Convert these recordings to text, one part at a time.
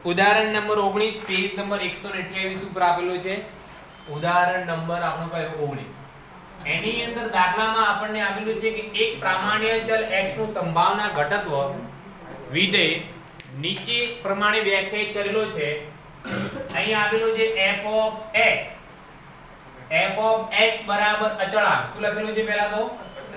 ઉદાહરણ number 19 page number 128 ઉપર આપેલો છે. ઉદાહરણ નંબર આપણો કયો 19. એની અંદર દાખલામાં આપણને આપેલું છે કે એક પ્રામાણ્ય ચલ x નું સંભાવના ઘટત્વ વિધેય નીચે પ્રમાણે વ્યાખ્યાયિત કરેલો છે. અહીં આપેલું છે f of x બરાબર અચળાંક. શું લખેલું છે પહેલા તો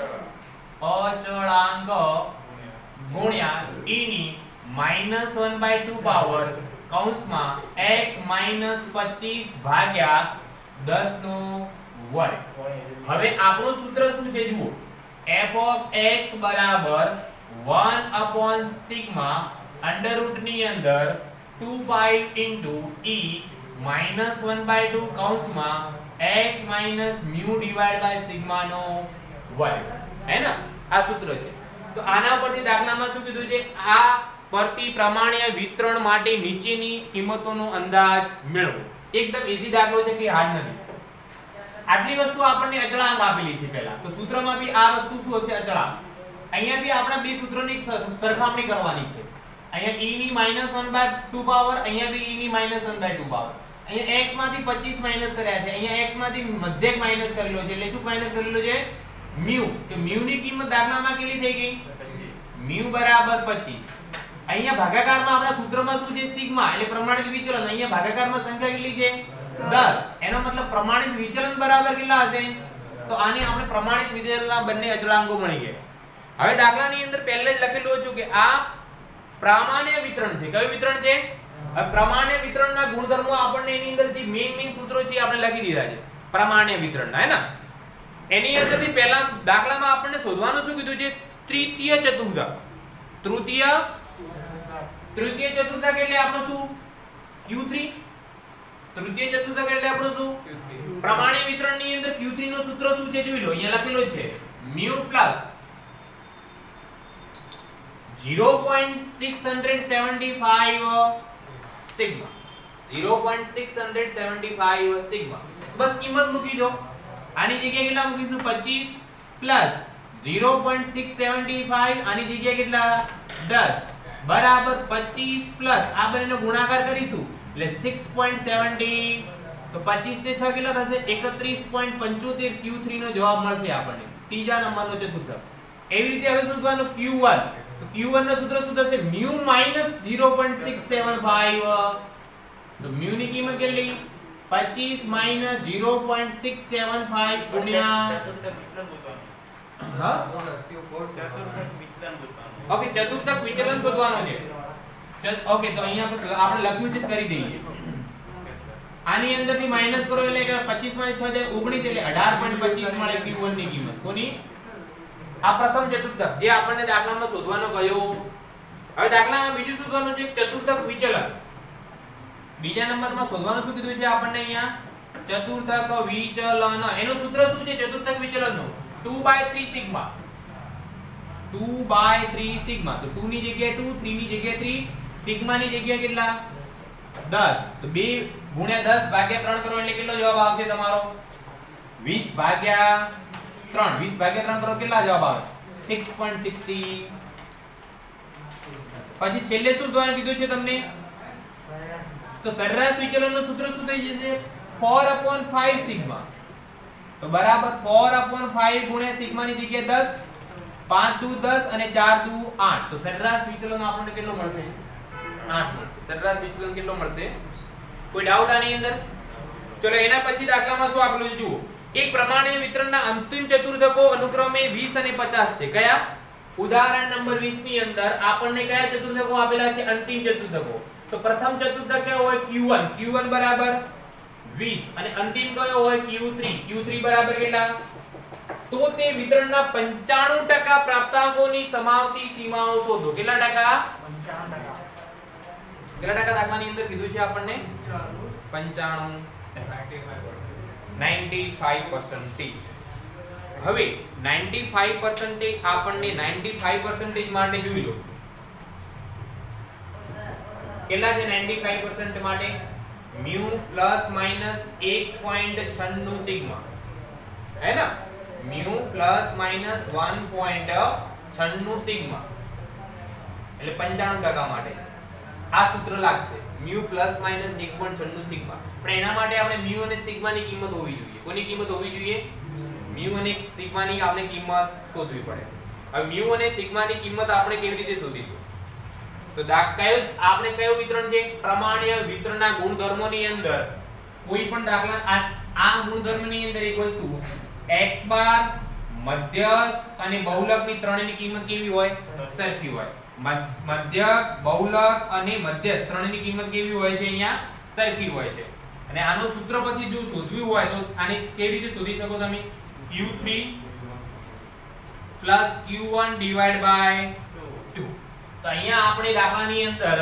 અચળાંક ગુણ્યા e ની -1/2 પાવર કૌંસમાં x -25 ભાગ્યા 10 નો વર્ગ. હવે આપણું સૂત્ર શું છે જુઓ. f of x બરાબર 1 સિગ્મા અંડર રૂટ ની અંદર 2 પાઈ ઇન્ટુ e -1/2 કૌંસમાં x mu divide by sigma નો વર્ગ. હે ને આ સૂત્ર છે. તો આના પરથી દાખલામાં શું કીધું છે, આ પરથી પ્રમાણ્ય વિતરણ માટે નીચેની કિંમતોનો અંદાજ મેળવો. એકદમ ઈઝી દાખલો છે કે હાર્ડ નથી. આટલી વસ્તુ આપણને અચળાંક આપેલી છે પહેલા. તો સૂત્રમાં બી આ વસ્તુ શું હશે, અચળાંક. અહીંયાથી આપણે બે સૂત્રોની સરખામણી કરવાની છે. અહીંયા e ની -1/2 પાવર, અહીંયા બી e ની -1/2 પાવર. અહીંયા x માંથી 25 માઈનસ કર્યા છે, અહીંયા x માંથી મધ્યક માઈનસ કરેલો છે. એટલે શું માઈનસ કરેલો છે, મ્યુ. તો મ્યુ ની કિંમત દાખલામાં કેટલી થઈ ગઈ, મ્યુ બરાબર 25. અહીંયા ભાગાકારમાં આપણા સૂત્રમાં શું છે, સિગ્મા એટલે પ્રમાણિત વિચલન. અહીંયા ભાગાકારમાં સંખ્યા કેટલી છે, 10. એનો મતલબ પ્રમાણિત વિચલન બરાબર કેટલા હશે, તો આને આપણે પ્રમાણિત વિચલનના બંને અચળાંકો મળી ગયા. હવે દાખલાની અંદર પહેલે જ લખેલું હતું કે આ પ્રામાણ્ય વિતરણ છે. કયું વિતરણ છે, પ્રામાણ્ય વિતરણના ગુણધર્મો આપણને એની અંદરથી મેઈન સૂત્રો છે આપણે લખી દીધા છે પ્રામાણ્ય વિતરણના, હે ને. એની અંદરથી પહેલા દાખલામાં આપણને શોધવાનું શું કીધું છે, તૃતીય ચતુર્થક. તૃતીય ચતુર્થક એટલે આપણો શું, Q3. તૃતીય ચતુર્થક એટલે આપણો શું, પ્રમાણ્ય વિતરણની અંદર Q3 નું સૂત્ર શું છે જોઈ લો. અહીંયા લખેલું છે mu પ્લસ 0.675 સિગ્મા. 0.675 સિગ્મા. બસ કિંમત મૂકી દો. આની જગ્યાએ કેટલા મૂકીશું, 25 પ્લસ 0.675 આની જગ્યાએ કેટલા, 10 બરાબર 25 પ્લસ આ બંનેનો ગુણાકાર કરીશું એટલે 6.70. તો 25 ને 6 કેટલા થશે, 31.75. Q3 નો જવાબ મળશે આપણને, ત્રીજા નંબરનો ચતુર્થક. એવી રીતે હવે શોધવાનું Q1. તો Q1 નું સૂત્ર શું થશે, mu -0.675. તો mu ની કિંમત કેટલી, 25 0.675 ગુણ્યા ઓકે ચતુર્થક વિચલન શોધવાનું છે. ઓકે તો અહીંયા પર આપણે લખ્યું છે કરી દઈએ. આની અંદરથી માઈનસ કરો એટલે કે 25 માંથી 6 જાય 19 એટલે 18.25 મળે Q1 ની કિંમત. કોની, આ પ્રથમ ચતુર્થક જે આપણને દાખલામાં શોધવાનો કયો. હવે દાખલામાં બીજું શોધવાનું છે ચતુર્થક વિચલન. બીજા નંબરમાં શોધવાનું શું કીધું છે આપણને અહીંયા, ચતુર્થક વિચલન. એનું સૂત્ર શું છે ચતુર્થક વિચલનનું, 2/3 સિગ્મા. 2/3 સિગ્મા. તો 2 ની જગ્યાએ 2, 3 ની જગ્યાએ 3, સિગ્મા ની જગ્યાએ કેટલા, 10. તો 2 ગુણ્યા 10 ભાગ્યા 3 કરો એટલે કેટલો જવાબ આવશે તમારો, 20 ભાગ્યા 3. 20 ભાગ્યા 3 કરો કેટલા જવાબ આવે, 6.60. પછી છેલ્લે શું શોધવાનું કીધું છે તમને, તો સરેરાશ વિચલનનું સૂત્ર શું થઈ જશે, 4/5 સિગ્મા. તો બરાબર 4/5 ગુણ્યા સિગ્મા ની જગ્યાએ 10, 5 દુ 10 અને 4 દુ 8. તો સરેરાશ વિચલન આપણને કેટલો મળશે, 8 મળશે. સરેરાશ વિચલન કેટલો મળશે, કોઈ ડાઉટ આની અંદર? ચલો એના પછી દાખલામાં શું આપેલું છે જુઓ. એક પ્રમાણ્ય વિતરણના અંતિમ ચતુર્થકો અનુક્રમે 20 અને 50 છે. કયા, ઉદાહરણ નંબર 20 ની અંદર આપણને કયા ચતુર્થકો આપેલા છે, અંતિમ ચતુર્થકો. તો પ્રથમ ચતુર્થક કયો હોય, Q1. Q1 બરાબર 20 અને અંતિમ કયો હોય, Q3. Q3 બરાબર કેટલા, તો તે વિતરણના 95% પ્રાપ્તાંકોની સમાવતી સીમાઓ શોધો. કેટલા ટકા, 95%. કેટલા ટકા દાખલાની અંદર કીધું છે આપણને, 95%. હવે 95% આપણને 95% માટે જોઈ લો કેટલા છે. 95% માટે mu ±1.96 સિગ્મા, है ना, mu ±1.96 સિગ્મા એટલે 95% માટે. આ સૂત્ર લાગશે mu પ્લસ માઈનસ 1.96 સિગ્મા. પણ એના માટે આપણે mu અને સિગ્મા ની કિંમત હોવી જોઈએ. કોની કિંમત હોવી જોઈએ? mu અને સિગ્મા ની આપણે કિંમત શોધવી પડે. હવે mu અને સિગ્મા ની કિંમત આપણે કેવી રીતે શોધીશું? તો આપણે કયો વિતરણ છે? પ્રમાણ્ય વિતરણના ગુણધર્મોની અંદર કોઈ પણ દાખલા આ ગુણધર્મની અંદર એક વસ્તુ x બાર મધ્યસ્થ અને બહુલકની ત્રણેયની કિંમત કેવી હોય? સરખી હોય. મધ્યક બહુલક અને મધ્યસ્થ ત્રણેયની કિંમત કેવી હોય છે? અહીંયા સરખી હોય છે. અને આનો સૂત્ર પછી જો શોધવું હોય તો આને કેવી રીતે શોધી શકો તમે? q3 q1 divide by 2. તો અહીંયા આપણે દાખલાની અંદર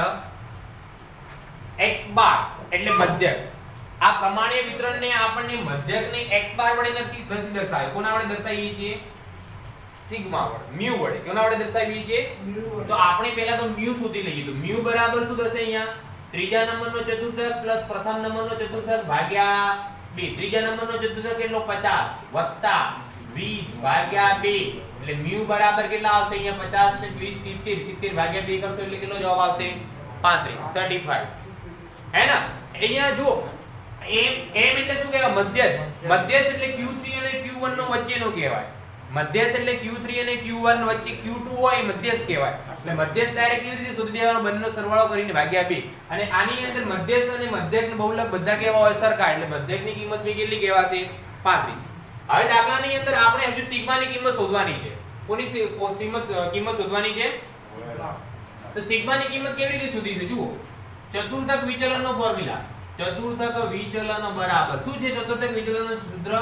x બાર એટલે મધ્યક, આ પ્રમાણ્ય વિતરણને આપણને મધ્યકને x બાર વડે નથી દર્શાવે. કોના વડે દર્શાવીએ છીએ? સિગ્મા વડે, mu વડે. કોના વડે દર્શાવીએ છીએ? તો આપણે પહેલા તો mu શોધી લઈએ. તો mu બરાબર શું થશે? અહીંયા ત્રીજા નંબરનો ચતુર્થક પ્લસ પ્રથમ નંબરનો ચતુર્થક ભાગ્યા 2. ત્રીજા નંબરનો ચતુર્થક કેટલો? 50 વત્તા 20 ભાગ્યા 2 એટલે mu બરાબર કેટલા આવશે? અહીંયા 50 ને 20 70, 70 ભાગ્યા 2 કરશો એટલે કેટલો જવાબ આવશે? 35 35. હે ને? અહીંયા જો m એટલે શું કહેવાય? મધ્યસ્થ. મધ્યસ્થ એટલે q3 અને q1 નો વચ્ચેનો કહેવાય. મધ્યસ્થ એટલે q3 અને q1 વચ્ચે q2 હોય એ મધ્યસ્થ કહેવાય. એટલે મધ્યસ્થ ડાયરેક્ટ કેવી રીતે શોધી દેવાનો? બંનેનો સરવાળો કરીને ભાગ્યા 2. અને આની અંદર મધ્યસ્થ અને મધ્યક ને બહુલક બધા કેવા હોય? સરખા. એટલે મધ્યકની કિંમત બી કેટલી કહેવાશે? 35. હવે દાખલાની અંદર આપણે હજુ સિગ્માની કિંમત શોધવાની છે. કોની કિંમત શોધવાની છે? તો સિગ્માની કિંમત કેવી રીતે શોધીશું? જુઓ, ચતુર્થક વિચલનનો ફોર્મ્યુલા. ચતુર્થક વિચલન બરાબર શું છે? ચતુર્થક વિચલનનું સૂત્ર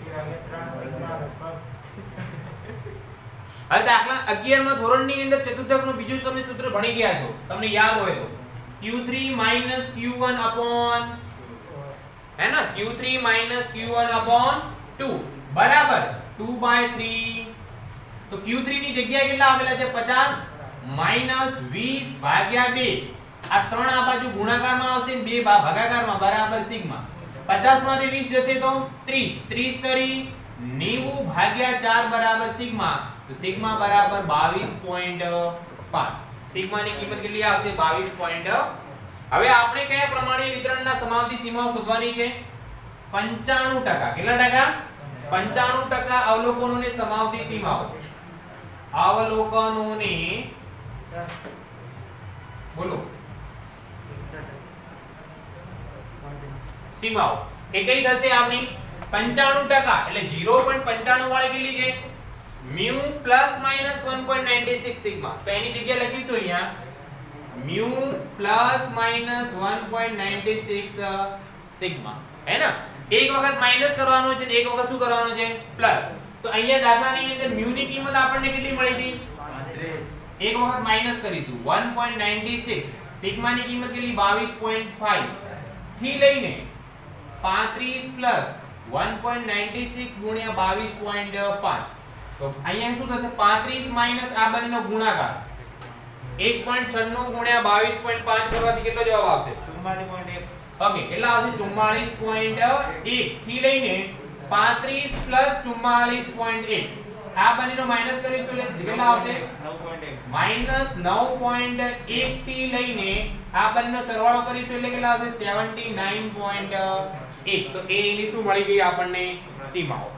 હવે દાખલા 11 માં ધોરણની અંદર ચતુર્થકનું બીજું તમે સૂત્ર ભણી ગયા છો, તમને યાદ હોય તો q3 q1 હે ને? q3 q1 2 બરાબર 2/3. તો q3 ની જગ્યાએ કેટલા આપેલા છે? 50 20 ભાગ્યા 2. આ ત્રણ આ બાજુ ગુણાકારમાં આવશે ને 2 ભાગાકારમાં બરાબર સિગ્મા. 50 માંથી 20 જશે તો 30. 30 કરી 90 ભાગ્યા 4 બરાબર સિગ્મા. તો સિગ્મા બરાબર 22.5. સિગ્માની કિંમત કેટલી આવશે? 22. હવે આપણે કયા પ્રમાણે વિતરણના સમાવતી સીમાઓ શોધવાની છે? 95%. કેટલા ટકા? 95% અવલોકનોને સમાવતી સીમાઓ. અવલોકનોને બોલો સીમાઓ એ કઈ થશે આપણી? 95%. એટલે 0.95 વાળી કેટલી છે? mu plus minus 1.96 sigma. તો એની જગ્યાએ લખીશું અહીંયા mu plus minus 1.96 sigma. હે ને? એક વખત માઈનસ કરવાનો છે એક વખત શું કરવાનો છે? પ્લસ. તો અહીંયા દાખલાની અંદર mu ની કિંમત આપણને કેટલી મળી હતી? 35. એક વખત માઈનસ કરીશું 1.96. સિગ્મા ની કિંમત કેટલી? 22.5 થી લઈને 35 plus 1.96 ગુણ્યા 22.5. તો અહીંયા શું થશે? 35 માઈનસ આ બંનેનો ગુણાકાર 1.96 ગુણ્યા 22.5 કરવાથી કેટલો જવાબ આવશે? 44.1. ઓકે, કેટલા આવશે? 44.1 થી લઈને 35 પ્લસ 44.1. આ બંનેનો માઈનસ કરીશું એટલે કેટલા આવશે? 9.1. -9.1 થી લઈને આ બંનેનો સરવાળો કરીશું એટલે કેટલા આવશે? 79.1. તો એ એની શું મળી ગઈ આપણને? સીમાઓ.